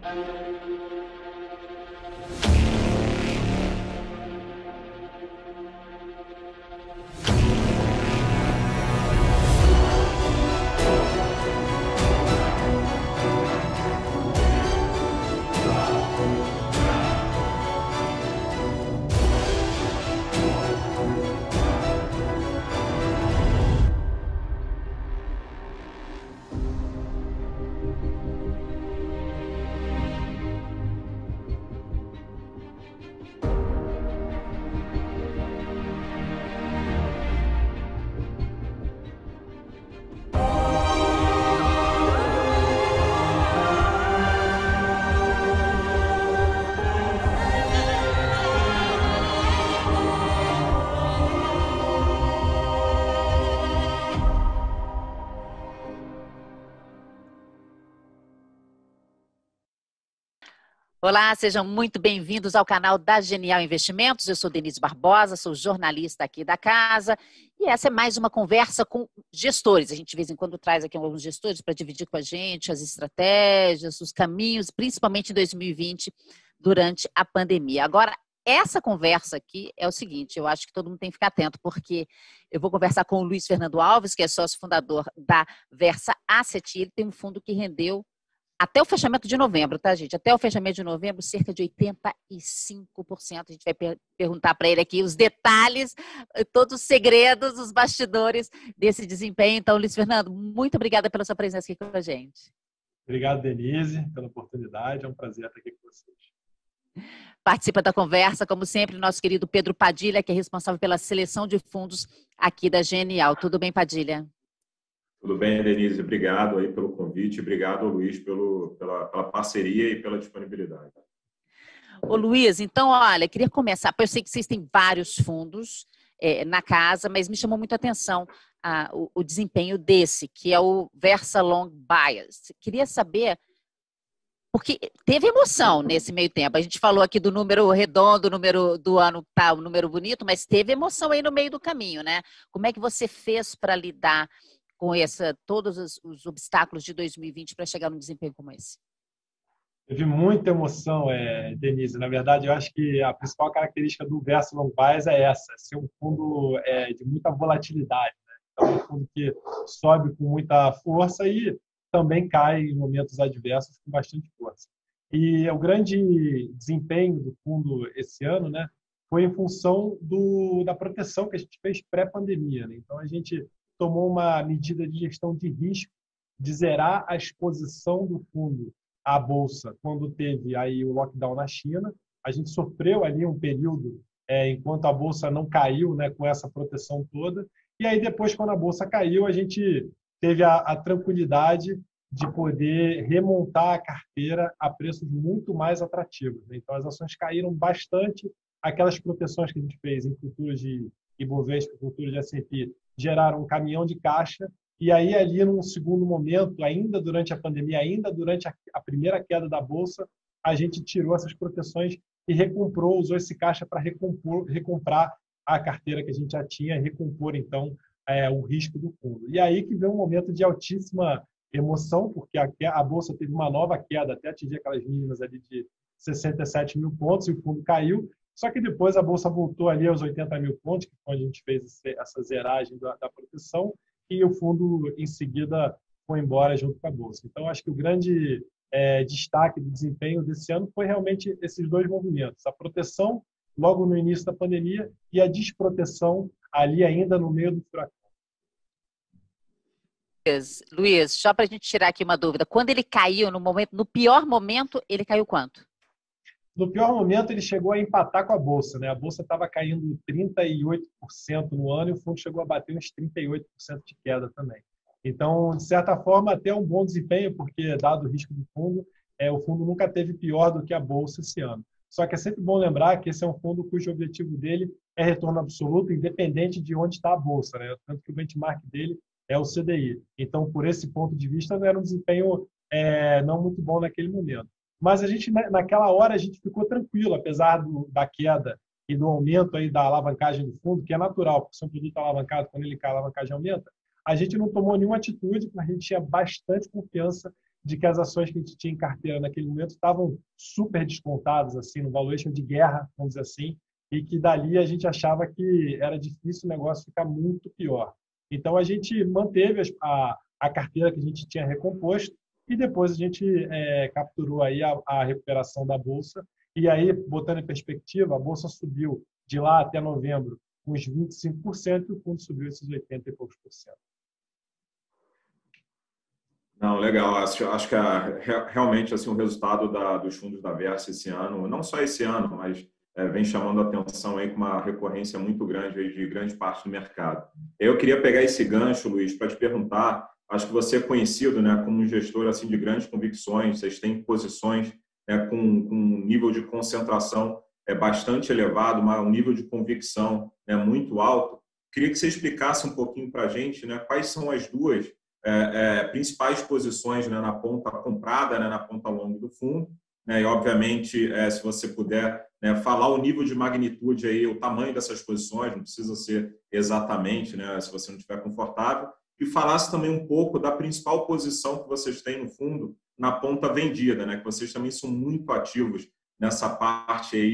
Olá, sejam muito bem-vindos ao canal da Genial Investimentos. Eu sou Denise Barbosa, sou jornalista aqui da casa e essa é mais uma conversa com gestores. A gente de vez em quando traz aqui alguns gestores para dividir com a gente as estratégias, os caminhos, principalmente em 2020, durante a pandemia. Agora, essa conversa aqui é o seguinte, eu acho que todo mundo tem que ficar atento, porque eu vou conversar com o Luiz Fernando Alves, que é sócio fundador da Versa Asset, e ele tem um fundo que rendeu até o fechamento de novembro, tá, gente? Até o fechamento de novembro, cerca de 85%. A gente vai perguntar para ele aqui os detalhes, todos os segredos, os bastidores desse desempenho. Então, Luiz Fernando, muito obrigada pela sua presença aqui com a gente. Obrigado, Denise, pela oportunidade. É um prazer estar aqui com vocês. Participa da conversa, como sempre, o nosso querido Pedro Padilha, que é responsável pela seleção de fundos aqui da Genial. Tudo bem, Padilha? Tudo bem, Denise. Obrigado aí pelo convite. Obrigado, Luiz, pela parceria e pela disponibilidade. Ô, Luiz, então, olha, queria começar. Eu sei que vocês têm vários fundos na casa, mas me chamou muito a atenção o desempenho desse, que é o Versa Long Bias. Queria saber, porque teve emoção nesse meio tempo. A gente falou aqui do número redondo, o número do ano tá, um número bonito, mas teve emoção aí no meio do caminho, né? Como é que você fez para lidar com todos os obstáculos de 2020 para chegar num desempenho como esse? Teve muita emoção, Denise. Na verdade, eu acho que a principal característica do Versa Long Bias é essa, ser um fundo de muita volatilidade, né? Então, é um fundo que sobe com muita força e também cai em momentos adversos com bastante força. E o grande desempenho do fundo esse ano, né, foi em função da proteção que a gente fez pré-pandemia, né? Então, a gente tomou uma medida de gestão de risco, de zerar a exposição do fundo à Bolsa quando teve aí o lockdown na China. A gente sofreu ali um período enquanto a Bolsa não caiu, né, com essa proteção toda. E aí depois, quando a Bolsa caiu, a gente teve a tranquilidade de poder remontar a carteira a preços muito mais atrativos, né? Então, as ações caíram bastante. Aquelas proteções que a gente fez em futuros de Ibovespa, futuros de S&P, geraram um caminhão de caixa, e aí ali num segundo momento, ainda durante a pandemia, ainda durante a primeira queda da Bolsa, a gente tirou essas proteções e recomprou, usou esse caixa para recomprar a carteira que a gente já tinha, recompor então o risco do fundo. E aí que veio um momento de altíssima emoção, porque a Bolsa teve uma nova queda até atingir aquelas mínimas ali de 67 mil pontos e o fundo caiu. Só que depois a Bolsa voltou ali aos 80 mil pontos, que foi onde a gente fez essa zeragem da proteção, e o fundo, em seguida, foi embora junto com a Bolsa. Então, acho que o grande destaque do desempenho desse ano foi realmente esses dois movimentos. A proteção, logo no início da pandemia, e a desproteção ali ainda no meio do furacão. Luiz, só para a gente tirar aqui uma dúvida. Quando ele caiu, no pior momento, ele caiu quanto? No pior momento, ele chegou a empatar com a Bolsa, né? A Bolsa estava caindo 38% no ano e o fundo chegou a bater uns 38% de queda também. Então, de certa forma, até um bom desempenho, porque, dado o risco do fundo, o fundo nunca teve pior do que a Bolsa esse ano. Só que é sempre bom lembrar que esse é um fundo cujo objetivo dele é retorno absoluto, independente de onde está a Bolsa, né? Tanto que o benchmark dele é o CDI. Então, por esse ponto de vista, não era um desempenho não muito bom naquele momento. Mas a gente, naquela hora, a gente ficou tranquilo, apesar da queda e do aumento aí da alavancagem do fundo, que é natural, porque se um produto é alavancado, quando ele cai, a alavancagem aumenta. A gente não tomou nenhuma atitude, porque a gente tinha bastante confiança de que as ações que a gente tinha em carteira naquele momento estavam super descontadas, assim, no valuation de guerra, vamos dizer assim, e que dali a gente achava que era difícil o negócio ficar muito pior. Então, a gente manteve a carteira que a gente tinha recomposto e depois a gente capturou aí a recuperação da Bolsa. E aí, botando em perspectiva, a Bolsa subiu de lá até novembro uns 25% e o fundo subiu esses 80 e poucos por cento. Não, legal. Acho que realmente assim, o resultado dos fundos da Versa esse ano, não só esse ano, mas vem chamando a atenção aí com uma recorrência muito grande aí de grande parte do mercado. Eu queria pegar esse gancho, Luiz, para te perguntar, acho que você é conhecido, né, como um gestor assim, de grandes convicções, vocês têm posições, né, com um nível de concentração bastante elevado, um nível de convicção, né, muito alto. Queria que você explicasse um pouquinho para a gente, né, quais são as duas principais posições, né, na ponta comprada, né, na ponta longa do fundo, né, e obviamente se você puder, né, falar o nível de magnitude aí, o tamanho dessas posições, não precisa ser exatamente, né, se você não estiver confortável, e falasse também um pouco da principal posição que vocês têm no fundo na ponta vendida, né, que vocês também são muito ativos nessa parte aí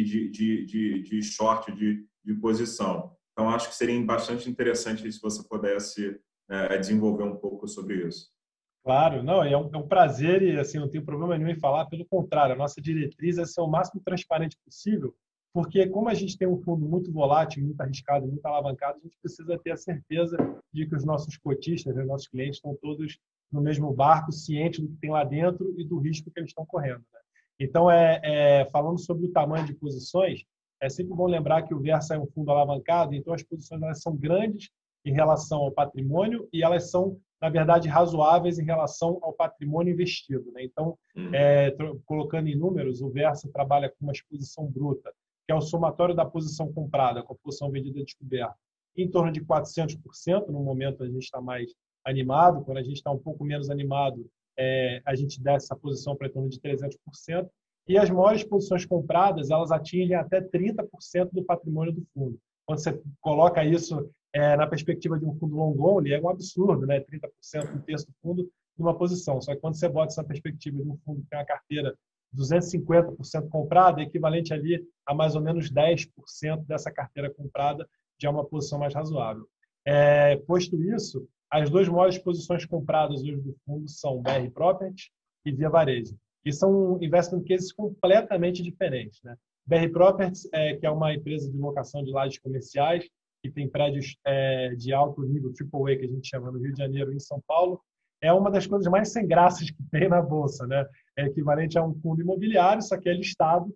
de short de posição. Então acho que seria bastante interessante se você pudesse desenvolver um pouco sobre isso. Claro, não, é um prazer e assim, não tenho problema nenhum em falar, pelo contrário, a nossa diretriz é ser o máximo transparente possível, porque como a gente tem um fundo muito volátil, muito arriscado, muito alavancado, a gente precisa ter a certeza de que os nossos cotistas, os nossos clientes estão todos no mesmo barco, cientes do que tem lá dentro e do risco que eles estão correndo, né? Então, falando sobre o tamanho de posições, é sempre bom lembrar que o Versa é um fundo alavancado, então as posições elas são grandes em relação ao patrimônio e elas são, na verdade, razoáveis em relação ao patrimônio investido, né? Então, colocando em números, o Versa trabalha com uma exposição bruta, que é o somatório da posição comprada com a posição vendida descoberta, em torno de 400%. No momento, a gente está mais animado. Quando a gente está um pouco menos animado, a gente desce essa posição para em torno de 300%. E as maiores posições compradas, elas atingem até 30% do patrimônio do fundo. Quando você coloca isso na perspectiva de um fundo long only, é um absurdo, né? 30%, um terço do fundo numa posição. Só que quando você bota essa perspectiva de um fundo que tem uma carteira 250% comprada, é equivalente ali a mais ou menos 10% dessa carteira comprada, já é uma posição mais razoável. Posto isso, as duas maiores posições compradas hoje do fundo são BR Properties e Via Varejo. E são investment cases completamente diferentes, né? BR Properties, que é uma empresa de locação de lajes comerciais, que tem prédios de alto nível, AAA, que a gente chama no Rio de Janeiro e em São Paulo, é uma das coisas mais sem graças que tem na Bolsa, né? É equivalente a um fundo imobiliário, só que é listado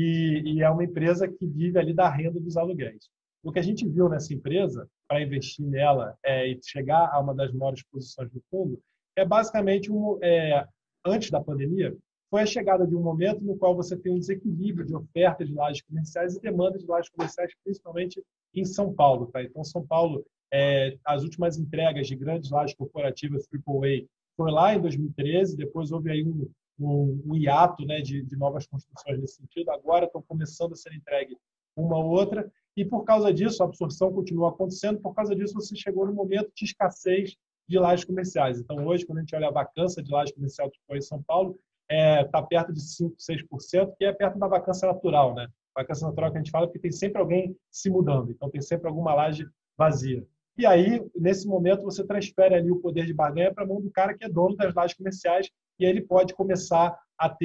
e é uma empresa que vive ali da renda dos aluguéis. O que a gente viu nessa empresa, para investir nela e chegar a uma das maiores posições do fundo, é basicamente, antes da pandemia, foi a chegada de um momento no qual você tem um desequilíbrio de oferta de lajes comerciais e demanda de lajes comerciais, principalmente em São Paulo. Tá? Então, São Paulo, as últimas entregas de grandes lajes corporativas AAA foi lá em 2013, depois houve aí um hiato, né, de novas construções nesse sentido. Agora estão começando a ser entregue uma ou outra, e por causa disso, a absorção continua acontecendo, por causa disso você chegou no momento de escassez de lajes comerciais. Então, hoje, quando a gente olha a vacância de laje comercial que foi em São Paulo, está perto de 5%, 6%, que é perto da vacância natural, né? Vacância natural que a gente fala porque tem sempre alguém se mudando, então tem sempre alguma laje vazia. E aí, nesse momento, você transfere ali o poder de barganha para a mão do cara que é dono das lajes comerciais e aí ele pode começar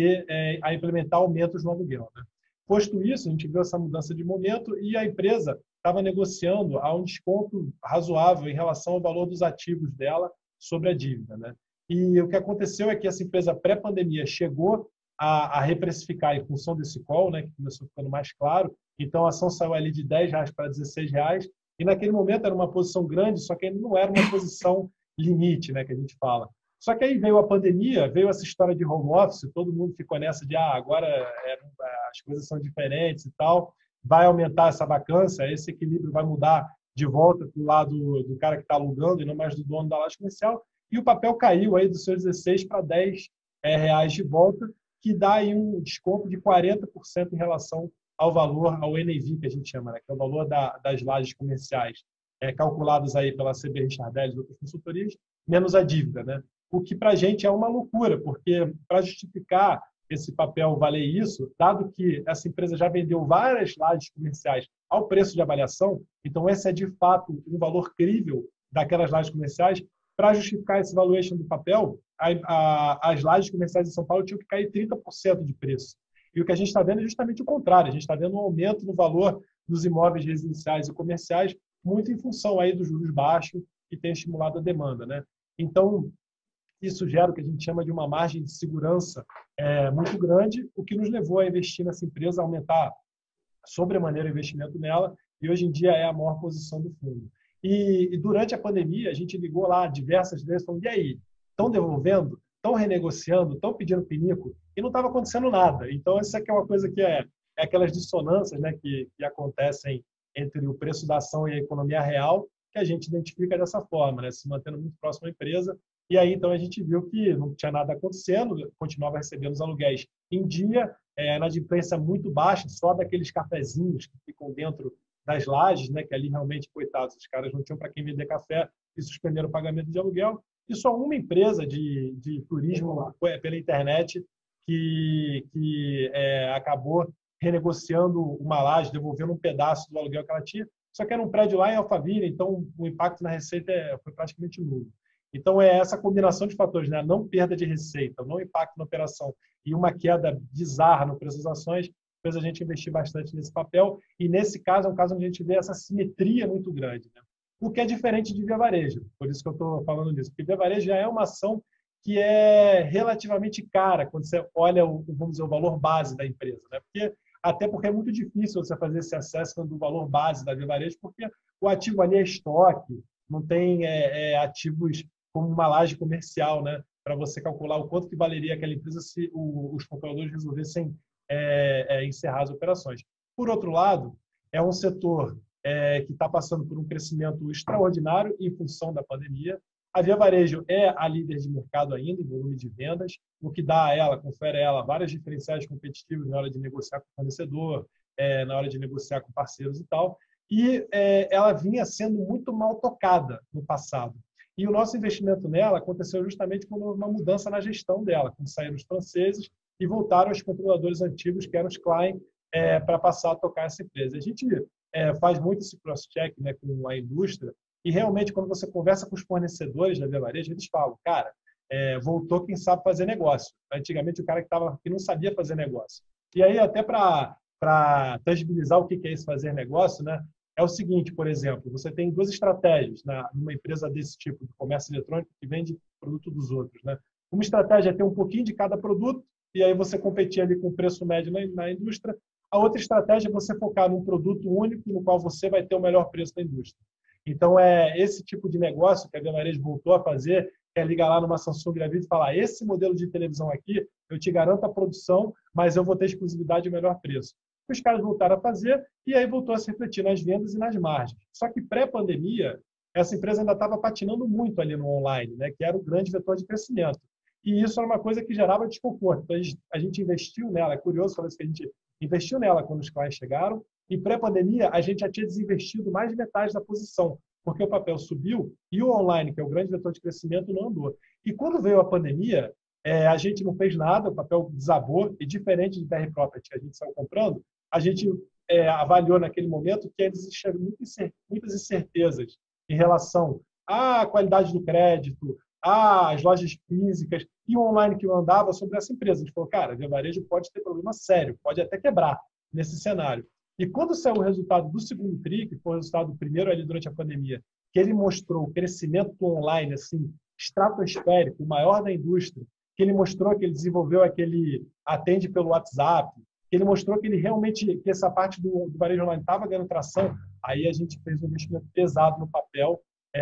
a implementar aumentos no aluguel, né? Posto isso, a gente viu essa mudança de momento e a empresa estava negociando a um desconto razoável em relação ao valor dos ativos dela sobre a dívida, né? E o que aconteceu é que essa empresa pré-pandemia chegou a reprecificar em função desse call, né, que começou ficando mais claro. Então, a ação saiu ali de R$10 para R$16. E naquele momento era uma posição grande, só que ainda não era uma posição limite, né, que a gente fala. Só que aí veio a pandemia, veio essa história de home office, todo mundo ficou nessa de agora as coisas são diferentes e tal, vai aumentar essa vacância, esse equilíbrio vai mudar de volta para o lado do cara que está alugando e não mais do dono da laje comercial. E o papel caiu aí dos seus 16 para R$10 de volta, que dá aí um desconto de 40% em relação ao valor, ao NAV, que a gente chama, né? Que é o valor das lajes comerciais, calculadas aí pela CB Richard Ellis e outras consultorias, menos a dívida, né? o que para a gente é uma loucura, porque para justificar esse papel valer isso, dado que essa empresa já vendeu várias lajes comerciais ao preço de avaliação, então esse é de fato um valor crível daquelas lajes comerciais, para justificar esse valuation do papel, as lajes comerciais de São Paulo tinham que cair 30% de preço. E o que a gente está vendo é justamente o contrário, a gente está vendo um aumento no valor dos imóveis residenciais e comerciais, muito em função aí dos juros baixos, que tem estimulado a demanda, né? Então, isso gera o que a gente chama de uma margem de segurança muito grande, o que nos levou a investir nessa empresa, a aumentar sobremaneira o investimento nela, e hoje em dia é a maior posição do fundo. E durante a pandemia, a gente ligou lá diversas vezes, falando, e aí, estão devolvendo? Estão renegociando? Estão pedindo pinico? E não estava acontecendo nada. Então, essa aqui é uma coisa que é aquelas dissonâncias, né, que acontecem entre o preço da ação e a economia real, que a gente identifica dessa forma, né, se mantendo muito próximo à empresa. E aí, então, a gente viu que não tinha nada acontecendo, continuava recebendo os aluguéis em dia, inadimplência muito baixa, só daqueles cafezinhos que ficam dentro das lajes, né, que ali realmente, coitados, os caras não tinham para quem vender café e suspenderam o pagamento de aluguel. E só uma empresa de turismo pela internet que acabou renegociando uma laje, devolvendo um pedaço do aluguel que ela tinha, só que era um prédio lá em Alphaville, então o impacto na receita foi praticamente nulo. Então, é essa combinação de fatores, né? Não perda de receita, não impacto na operação e uma queda bizarra no preço das ações, fez a gente investir bastante nesse papel. E, nesse caso, é um caso onde a gente vê essa simetria muito grande, né? O que é diferente de Via Varejo. Por isso que eu estou falando disso. Porque Via Varejo já é uma ação que é relativamente cara quando você olha vamos dizer, o valor base da empresa, né? Até porque é muito difícil você fazer esse assessment do valor base da Via Varejo, porque o ativo ali é estoque, não tem ativos como uma laje comercial, né, para você calcular o quanto que valeria aquela empresa se os controladores resolvessem encerrar as operações. Por outro lado, é um setor que está passando por um crescimento extraordinário em função da pandemia. A Via Varejo é a líder de mercado ainda em volume de vendas, o que dá a ela, confere a ela vários diferenciais competitivos na hora de negociar com o fornecedor, na hora de negociar com parceiros e tal. E ela vinha sendo muito mal tocada no passado. E o nosso investimento nela aconteceu justamente quando houve uma mudança na gestão dela, quando saíram os franceses e voltaram os controladores antigos, que eram os Klein, para passar a tocar essa empresa. A gente faz muito esse cross-check, né, com a indústria, e realmente, quando você conversa com os fornecedores da Via Varejo, eles falam, cara, voltou quem sabe fazer negócio. Antigamente, o cara que não sabia fazer negócio. E aí, até para tangibilizar o que é esse fazer negócio, né, é o seguinte, por exemplo, você tem duas estratégias numa empresa desse tipo, de comércio eletrônico, que vende produto dos outros, né? Uma estratégia é ter um pouquinho de cada produto, e aí você competir ali com o preço médio na indústria. A outra estratégia é você focar num produto único, no qual você vai ter o melhor preço da indústria. Então, é esse tipo de negócio que a Via Varejo voltou a fazer, que é ligar lá numa Samsung da vida e falar, esse modelo de televisão aqui, eu te garanto a produção, mas eu vou ter exclusividade e o melhor preço. Os caras voltaram a fazer e aí voltou a se refletir nas vendas e nas margens. Só que pré-pandemia, essa empresa ainda estava patinando muito ali no online, né, que era o grande vetor de crescimento. E isso era uma coisa que gerava desconforto. Então, a gente investiu nela, é curioso falar isso, que a gente investiu nela quando os clientes chegaram, e pré-pandemia a gente já tinha desinvestido mais de metade da posição, porque o papel subiu e o online, que é o grande vetor de crescimento, não andou. E quando veio a pandemia, a gente não fez nada, o papel desabou, e diferente de BR Property que a gente saiu comprando, a gente avaliou naquele momento que existiam muitas incertezas em relação à qualidade do crédito, às lojas físicas e o online que não andava sobre essa empresa. A gente falou, cara, a Via Varejo pode ter problema sério, pode até quebrar nesse cenário. E quando saiu o resultado do segundo TRI, que foi o resultado do primeiro ali durante a pandemia, que ele mostrou o crescimento do online assim, estratosférico, o maior da indústria, que ele mostrou que ele desenvolveu aquele atende pelo WhatsApp, que ele mostrou que ele realmente, que essa parte do varejo online estava ganhando tração, aí a gente fez um investimento pesado no papel,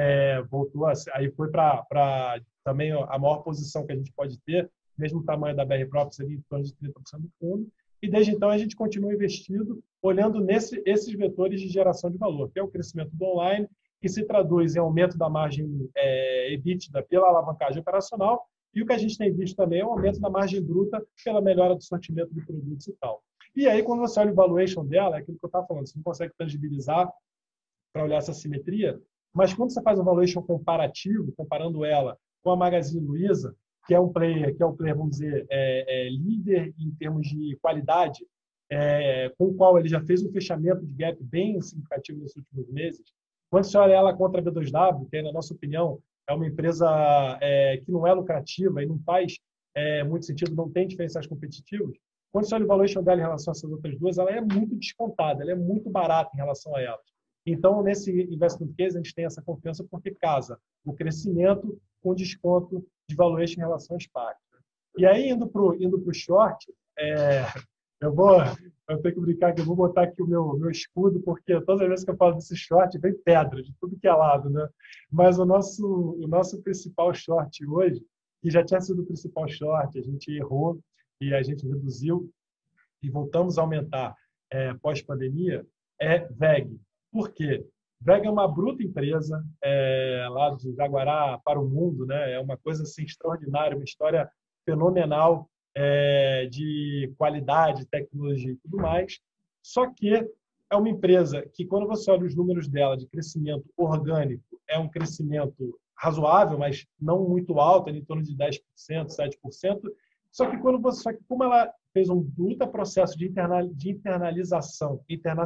voltou aí foi para também a maior posição que a gente pode ter, mesmo tamanho da BR Properties, ali em torno de 30% do fundo, e desde então a gente continua investindo, olhando esses vetores de geração de valor, que é o crescimento do online, que se traduz em aumento da margem EBITDA pela alavancagem operacional, e o que a gente tem visto também é o aumento da margem bruta pela melhora do sortimento de produtos e tal. E aí, quando você olha o valuation dela, é aquilo que eu estava falando, você não consegue tangibilizar para olhar essa simetria, mas quando você faz um valuation comparativo, comparando ela com a Magazine Luiza, que é um player, vamos dizer, líder em termos de qualidade, com o qual ele já fez um fechamento de gap bem significativo nos últimos meses. Quando você olha ela contra a B2W, que, na nossa opinião, é uma empresa que não é lucrativa e não faz muito sentido, não tem diferenciais competitivos, quando você olha o valuation dela em relação a essas outras duas, ela é muito descontada, ela é muito barata em relação a elas. Então, nesse investment case, a gente tem essa confiança porque casa o crescimento com desconto de valuation em relação ao SPAC. E aí, indo para o short, eu tenho que brincar que eu vou botar aqui o meu escudo, porque todas as vezes que eu falo desse short, vem pedra de tudo que é lado, né? Mas o nosso principal short hoje, que já tinha sido o principal short, a gente errou e a gente reduziu e voltamos a aumentar pós-pandemia, é VEG. Por quê? VEG é uma bruta empresa lá de Jaguará para o mundo, né? É uma coisa assim, extraordinária, uma história fenomenal de qualidade, tecnologia e tudo mais. Só que é uma empresa que, quando você olha os números dela de crescimento orgânico, é um crescimento razoável, mas não muito alto, em torno de 10%, 7%. Só que como ela fez um bruto processo de internacionalização,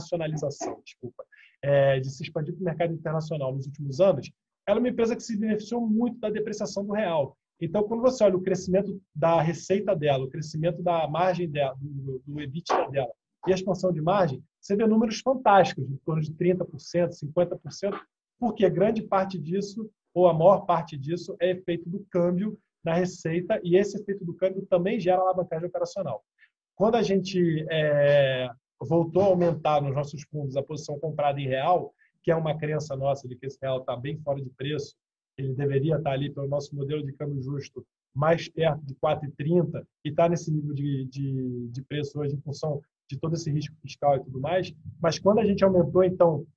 de se expandir para o mercado internacional nos últimos anos, ela é uma empresa que se beneficiou muito da depreciação do real. Então, quando você olha o crescimento da receita dela, o crescimento da margem dela, do EBITDA dela e a expansão de margem, você vê números fantásticos, em torno de 30%, 50%, porque grande parte disso, ou a maior parte disso, é efeito do câmbio na receita, e esse efeito do câmbio também gera alavancagem operacional. Quando a gente voltou a aumentar nos nossos fundos a posição comprada em real, que é uma crença nossa de que esse real está bem fora de preço, ele deveria estar ali pelo nosso modelo de câmbio justo mais perto de 4,30 e está nesse nível de preço hoje em função de todo esse risco fiscal e tudo mais. Mas quando a gente aumentou, então,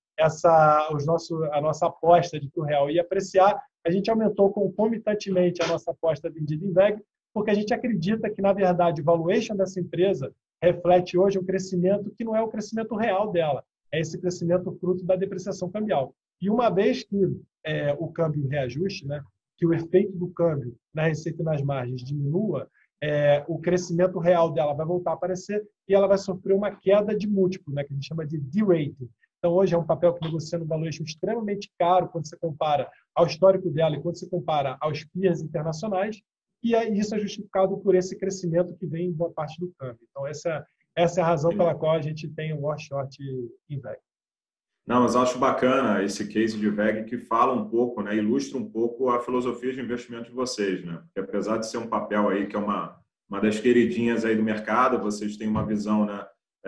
a nossa aposta de que o real ia apreciar, a gente aumentou concomitantemente a nossa aposta vendida em VEG, porque a gente acredita que, na verdade, o valuation dessa empresa reflete hoje um crescimento que não é o crescimento real dela, é esse crescimento fruto da depreciação cambial. E uma vez que o câmbio reajuste, né, que o efeito do câmbio na receita e nas margens diminua, o crescimento real dela vai voltar a aparecer e ela vai sofrer uma queda de múltiplo, né, que a gente chama de de-rating. Então, hoje é um papel que negocia no valuation extremamente caro quando você compara ao histórico dela e quando você compara aos peers internacionais, e isso é justificado por esse crescimento que vem em boa parte do câmbio. Então, essa é a razão pela qual a gente tem um long short em VEG. Não, mas acho bacana esse case de VEG que fala um pouco, né, ilustra um pouco a filosofia de investimento de vocês, né? Porque apesar de ser um papel aí que é uma das queridinhas aí do mercado, vocês têm uma visão, né,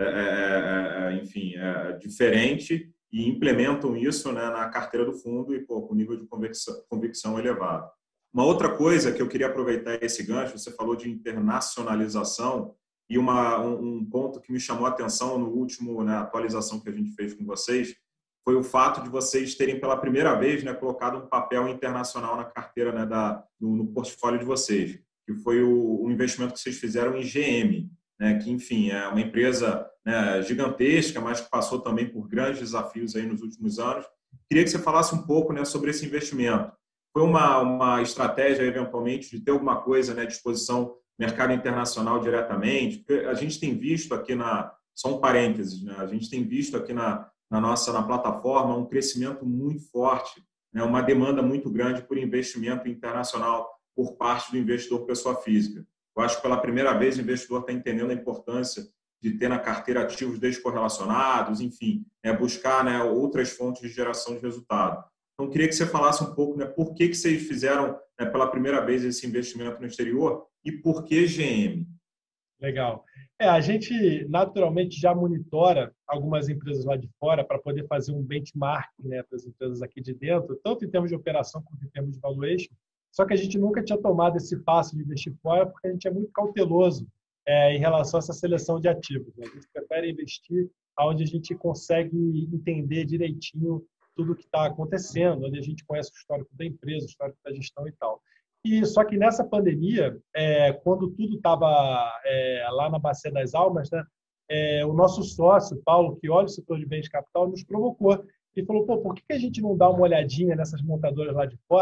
enfim, diferente e implementam isso, né, na carteira do fundo e com nível de convicção elevado. Uma outra coisa que eu queria aproveitar esse gancho, você falou de internacionalização e um ponto que me chamou a atenção no último, né, atualização que a gente fez com vocês foi o fato de vocês terem pela primeira vez, né, colocado um papel internacional na carteira, né, no portfólio de vocês, que foi o investimento que vocês fizeram em GM, né, que, enfim, é uma empresa, né, gigantesca, mas que passou também por grandes desafios aí nos últimos anos. Queria que você falasse um pouco, né, sobre esse investimento. Foi uma estratégia, eventualmente, de ter alguma coisa, né, de exposição mercado internacional diretamente? Porque a gente tem visto aqui só um parênteses, né, a gente tem visto aqui na plataforma um crescimento muito forte, né, uma demanda muito grande por investimento internacional por parte do investidor pessoa física. Eu acho que pela primeira vez o investidor está entendendo a importância de ter na carteira ativos descorrelacionados, enfim, buscar, né, outras fontes de geração de resultado. Então, queria que você falasse um pouco, né, por que vocês fizeram, né, pela primeira vez esse investimento no exterior e por que GM? Legal. A gente naturalmente já monitora algumas empresas lá de fora para poder fazer um benchmark, né, para as empresas aqui de dentro, tanto em termos de operação quanto em termos de valuation. Só que a gente nunca tinha tomado esse passo de investir fora porque a gente é muito cauteloso em relação a essa seleção de ativos, né? A gente prefere investir onde a gente consegue entender direitinho tudo o que está acontecendo, onde a gente conhece o histórico da empresa, o histórico da gestão e tal. E só que nessa pandemia, quando tudo estava lá na Bacia das Almas, né, o nosso sócio, Paulo, que olha o setor de bens de capital, nos provocou e falou, por que a gente não dá uma olhadinha nessas montadoras lá de fora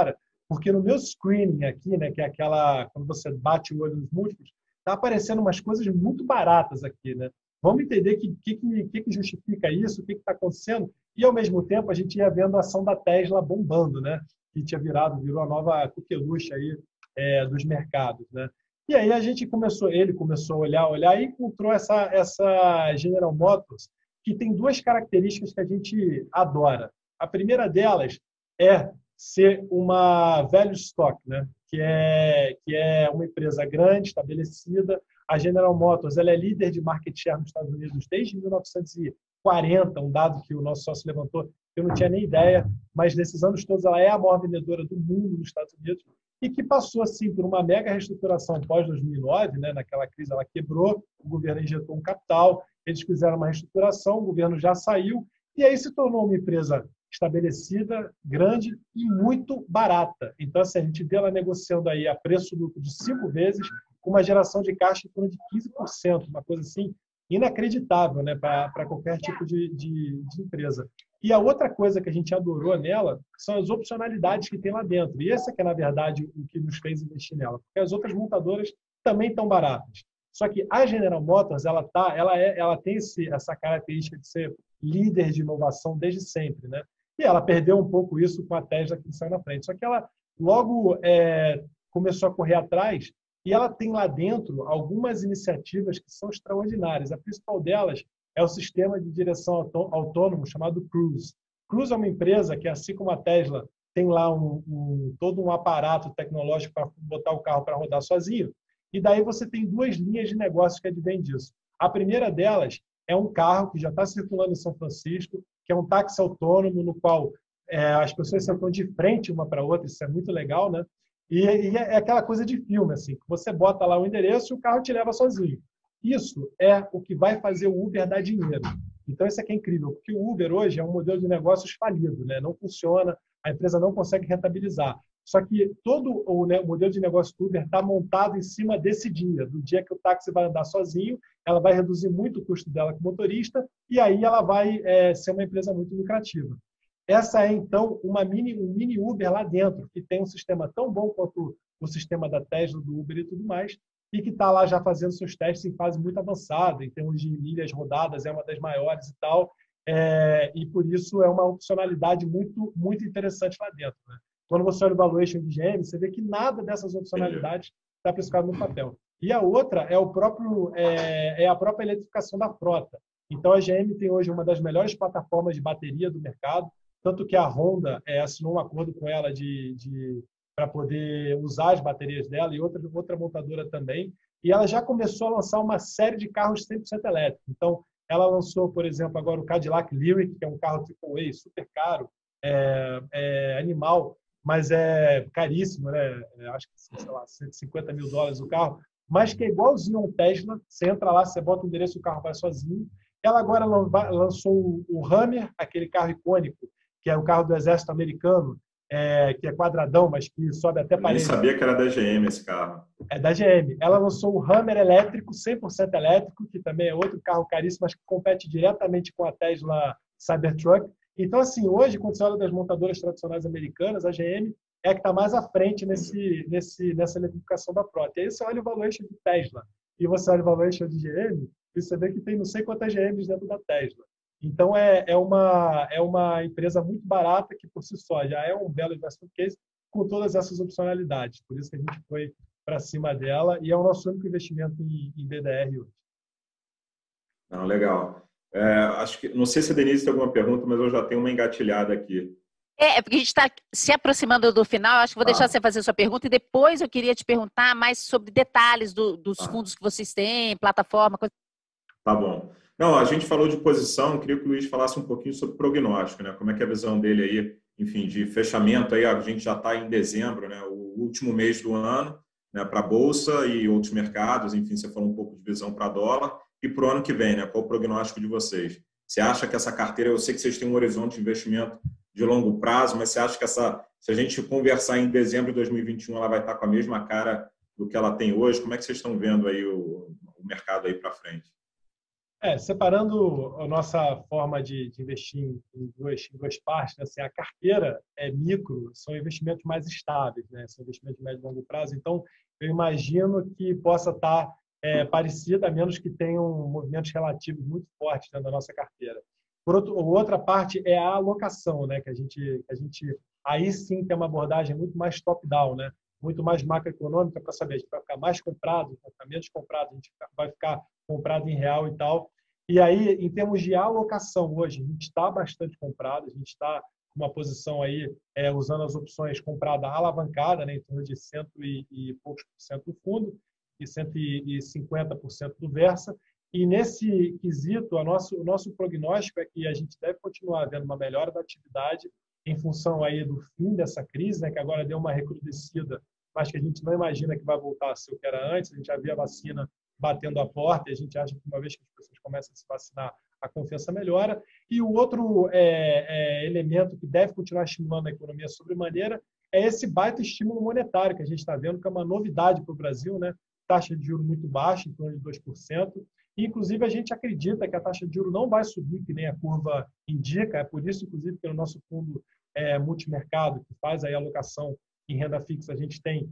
porque no meu screening aqui, né, que é aquela, quando você bate o olho nos múltiplos, está aparecendo umas coisas muito baratas aqui, né? Vamos entender que justifica isso, o que está acontecendo, e ao mesmo tempo a gente ia vendo a ação da Tesla bombando, né? Que tinha virou a nova coqueluche aí dos mercados, né? E aí ele começou a olhar e encontrou essa General Motors, que tem duas características que a gente adora. A primeira delas é ser uma value stock, né? Que é uma empresa grande, estabelecida. A General Motors ela é líder de market share nos Estados Unidos desde 1940, um dado que o nosso sócio levantou, que eu não tinha nem ideia, mas nesses anos todos ela é a maior vendedora do mundo nos Estados Unidos e que passou assim por uma mega reestruturação pós 2009, né? Naquela crise ela quebrou, o governo injetou um capital, eles fizeram uma reestruturação, o governo já saiu e aí se tornou uma empresa estabelecida, grande e muito barata. Então, assim, a gente vê ela negociando aí a preço-lucro de 5 vezes, com uma geração de caixa em torno de 15%, uma coisa assim inacreditável, né, para qualquer tipo de empresa. E a outra coisa que a gente adorou nela são as opcionalidades que tem lá dentro. E essa que é, na verdade, o que nos fez investir nela. Porque as outras montadoras também estão baratas. Só que a General Motors, ela tem essa característica de ser líder de inovação desde sempre, né? E ela perdeu um pouco isso com a Tesla que saiu na frente. Só que ela logo começou a correr atrás e ela tem lá dentro algumas iniciativas que são extraordinárias. A principal delas é o sistema de direção autônomo chamado Cruise. Cruise é uma empresa que, assim como a Tesla, tem lá todo um aparato tecnológico para botar o carro para rodar sozinho. E daí você tem duas linhas de negócio que advêm disso. A primeira delas é um carro que já está circulando em São Francisco, que é um táxi autônomo no qual as pessoas sentam de frente uma para a outra, isso é muito legal, né? E é aquela coisa de filme, assim, que você bota lá o endereço e o carro te leva sozinho. Isso é o que vai fazer o Uber dar dinheiro. Então, isso aqui é incrível, porque o Uber hoje é um modelo de negócios falido, né? Não funciona, a empresa não consegue rentabilizar. Só que todo o modelo de negócio do Uber está montado em cima desse dia, do dia que o táxi vai andar sozinho, ela vai reduzir muito o custo dela com o motorista e aí ela vai ser uma empresa muito lucrativa. Essa é, então, um mini Uber lá dentro, que tem um sistema tão bom quanto o sistema da Tesla, do Uber e tudo mais, e que está lá já fazendo seus testes em fase muito avançada, em termos de milhas rodadas, é uma das maiores e tal, e por isso é uma opcionalidade muito, muito interessante lá dentro, né? Quando você olha o valuation de GM, você vê que nada dessas opcionalidades está precificado no papel. E a outra é a própria eletrificação da frota. Então, a GM tem hoje uma das melhores plataformas de bateria do mercado, tanto que a Honda assinou um acordo com ela para poder usar as baterias dela e outra montadora também. E ela já começou a lançar uma série de carros 100% elétricos. Então, ela lançou, por exemplo, agora o Cadillac Lyriq, que é um carro AAA, super caro, animal, mas é caríssimo, né? Acho que, sei lá, $150 mil o carro, mas que é igualzinho a um Tesla. Você entra lá, você bota o endereço, o carro vai sozinho. Ela agora lançou o Hummer, aquele carro icônico, que é o carro do exército americano, que é quadradão, mas que sobe até parede. Nem sabia que era da GM esse carro. É da GM. Ela lançou o Hummer elétrico, 100% elétrico, que também é outro carro caríssimo, mas que compete diretamente com a Tesla Cybertruck. Então, assim, hoje, quando você olha das montadoras tradicionais americanas, a GM é a que está mais à frente nessa eletrificação da frota. E aí você olha o valuation de Tesla e você olha o valuation de GM e você vê que tem não sei quantas GMs dentro da Tesla. Então, é uma empresa muito barata que, por si só, já é um belo investment case com todas essas opcionalidades. Por isso que a gente foi para cima dela e é o nosso único investimento em BDR hoje. Não, legal. Acho que, não sei se a Denise tem alguma pergunta, mas eu já tenho uma engatilhada aqui. Porque a gente está se aproximando do final, acho que vou deixar você fazer a sua pergunta e depois eu queria te perguntar mais sobre detalhes dos fundos que vocês têm, plataforma, coisa. Tá bom. Não, a gente falou de posição, queria que o Luiz falasse um pouquinho sobre prognóstico, né? Como é que é a visão dele aí, enfim, de fechamento aí, a gente já está em dezembro, né? O último mês do ano, né? Para a Bolsa e outros mercados, enfim, você falou um pouco de visão para dólar e para o ano que vem, né? Qual o prognóstico de vocês? Você acha que essa carteira, eu sei que vocês têm um horizonte de investimento de longo prazo, mas você acha que se a gente conversar em dezembro de 2021, ela vai estar com a mesma cara do que ela tem hoje? Como é que vocês estão vendo aí o mercado aí para frente? Separando a nossa forma de investir em duas partes, né? Assim, a carteira micro são investimentos mais estáveis, né? São investimentos de médio e longo prazo. Então, eu imagino que possa estar parecida, a menos que tenham movimentos relativos muito fortes dentro da nossa carteira. Outra parte é a alocação, né? Que a gente aí sim tem uma abordagem muito mais top-down, né? Muito mais macroeconômica para saber, a gente vai ficar mais comprado, vai ficar menos comprado, a gente vai ficar comprado em real e tal. E aí, em termos de alocação, hoje, a gente está bastante comprado, a gente está com uma posição aí, usando as opções comprada alavancada, né, em torno de 100 e poucos por cento do fundo e 150% do Versa. E nesse quesito, o nosso prognóstico é que a gente deve continuar vendo uma melhora da atividade em função aí do fim dessa crise, né, que agora deu uma recrudescida, mas que a gente não imagina que vai voltar a ser o que era antes. A gente já via a vacina batendo a porta, e a gente acha que uma vez que as pessoas começam a se vacinar, a confiança melhora. E o outro elemento que deve continuar estimulando a economia sobremaneira é esse baita estímulo monetário que a gente está vendo, que é uma novidade para o Brasil, né? Taxa de juros muito baixa, em torno de 2%. E, inclusive, a gente acredita que a taxa de juros não vai subir, que nem a curva indica. É por isso, inclusive, que no nosso fundo multimercado, que faz aí a alocação em renda fixa, a gente tem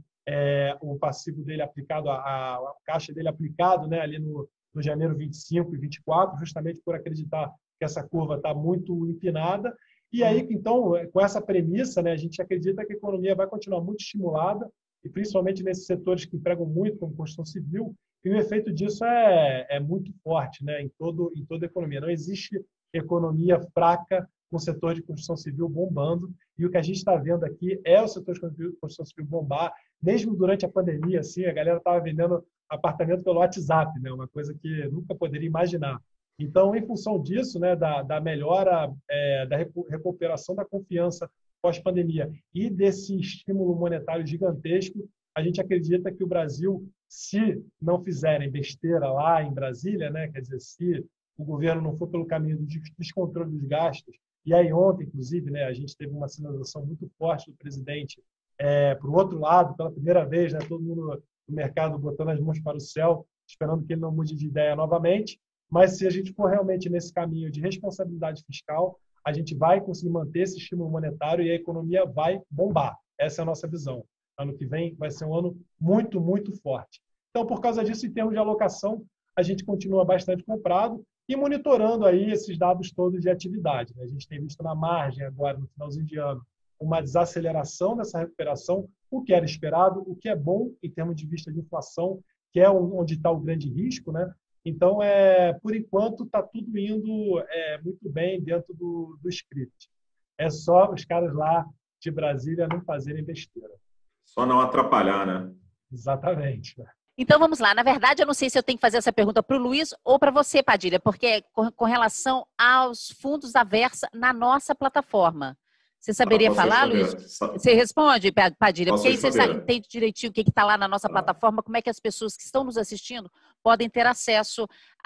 o passivo dele aplicado, a caixa dele aplicado, né, ali no janeiro 25 e 24, justamente por acreditar que essa curva está muito empinada. E aí, então, com essa premissa, né, a gente acredita que a economia vai continuar muito estimulada, e principalmente nesses setores que empregam muito, como construção civil, e o efeito disso é muito forte, né, em toda a economia. Não existe economia fraca com o setor de construção civil bombando, e o que a gente está vendo aqui é o setor de construção civil bombar. Mesmo durante a pandemia, assim, a galera estava vendendo apartamento pelo WhatsApp, né? Uma coisa que nunca poderia imaginar. Então, em função disso, né, da melhora, da recuperação da confiança pós-pandemia e desse estímulo monetário gigantesco, a gente acredita que o Brasil, se não fizerem besteira lá em Brasília, né, quer dizer, se o governo não for pelo caminho do descontrole dos gastos, e aí ontem, inclusive, né, a gente teve uma sinalização muito forte do presidente para o outro lado, pela primeira vez, né, todo mundo no mercado botando as mãos para o céu, esperando que ele não mude de ideia novamente. Mas se a gente for realmente nesse caminho de responsabilidade fiscal, a gente vai conseguir manter esse estímulo monetário e a economia vai bombar. Essa é a nossa visão. Ano que vem vai ser um ano muito, muito forte. Então, por causa disso, em termos de alocação, a gente continua bastante comprado e monitorando aí esses dados todos de atividade. A gente tem visto na margem agora, no finalzinho de ano, uma desaceleração dessa recuperação, o que era esperado, o que é bom em termos de vista de inflação, que é onde está o grande risco, né? Então, por enquanto, está tudo indo muito bem dentro do script. É só os caras lá de Brasília não fazerem besteira. Só não atrapalhar, né? Exatamente. Então, vamos lá. Na verdade, eu não sei se eu tenho que fazer essa pergunta para o Luiz ou para você, Padilha, porque com relação aos fundos da Versa na nossa plataforma. Você saberia falar, Luiz? Você responde, Padilha? Porque aí você entende direitinho o que está lá na nossa plataforma, como é que as pessoas que estão nos assistindo podem ter acesso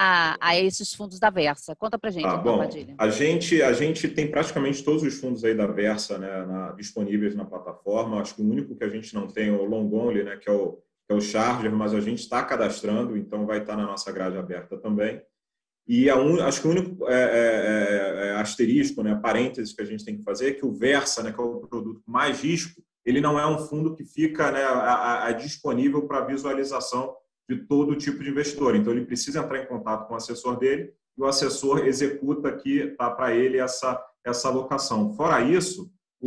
a esses fundos da Versa. Conta para a gente, então, Padilha. A gente tem praticamente todos os fundos aí da Versa, né, disponíveis na plataforma. Acho que o único que a gente não tem é o long only, né, que é o Charger, mas a gente está cadastrando, então vai estar na nossa grade aberta também. E acho que o único asterisco, né, parênteses que a gente tem que fazer é que o Versa, né, que é o produto com mais risco, ele não é um fundo que fica, né, disponível para visualização de todo tipo de investidor. Então, ele precisa entrar em contato com o assessor dele e o assessor executa aqui para ele essa alocação. Fora isso,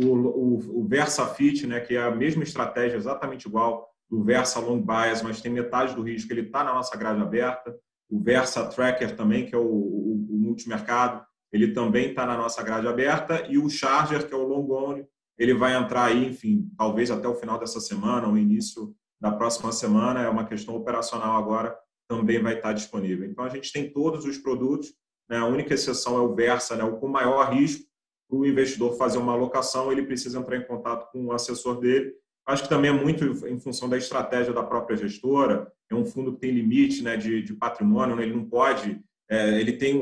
o Versa Fit, né, que é a mesma estratégia, exatamente igual do Versa Long Bias, mas tem metade do risco, ele está na nossa grade aberta. O Versa Tracker também, que é o multimercado, ele também está na nossa grade aberta. E o Charger, que é o long only, ele vai entrar aí, enfim, talvez até o final dessa semana ou início da próxima semana. É uma questão operacional agora, também vai estar disponível. Então, a gente tem todos os produtos, né? A única exceção é o Versa, né? O com maior risco. Para o investidor fazer uma alocação, ele precisa entrar em contato com o assessor dele. Acho que também é muito em função da estratégia da própria gestora. É um fundo que tem limite, né, de patrimônio, né? Ele não pode, ele tem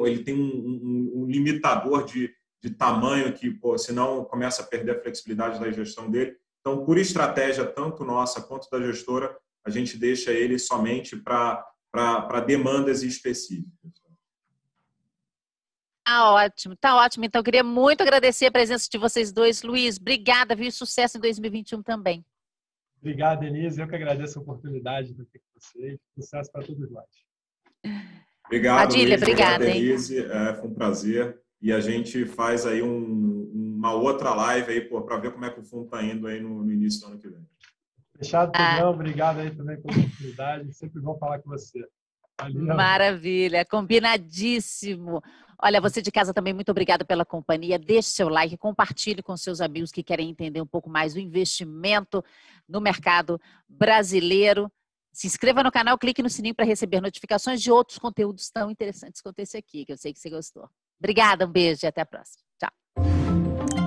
um limitador de tamanho que, senão começa a perder a flexibilidade da gestão dele. Então, por estratégia tanto nossa quanto da gestora, a gente deixa ele somente para demandas específicas. Tá ótimo, tá ótimo. Então, eu queria muito agradecer a presença de vocês dois. Luiz, obrigada, viu? E sucesso em 2021 também. Obrigado, Denise. Eu que agradeço a oportunidade de estar aqui com vocês. Sucesso para todos nós. Obrigado, Adília, Luiz. Obrigado, obrigada, hein? Denise. Foi um prazer. E a gente faz aí uma outra live aí para ver como é que o fundo está indo aí no início do ano que vem. Fechado, Pedrão. Obrigado aí também pela oportunidade. Sempre bom falar com você. Valeu. Maravilha, combinadíssimo. Olha, você de casa também, muito obrigada pela companhia. Deixe seu like, compartilhe com seus amigos que querem entender um pouco mais do investimento no mercado brasileiro. Se inscreva no canal, clique no sininho para receber notificações de outros conteúdos tão interessantes quanto esse aqui, que eu sei que você gostou. Obrigada, um beijo e até a próxima. Tchau.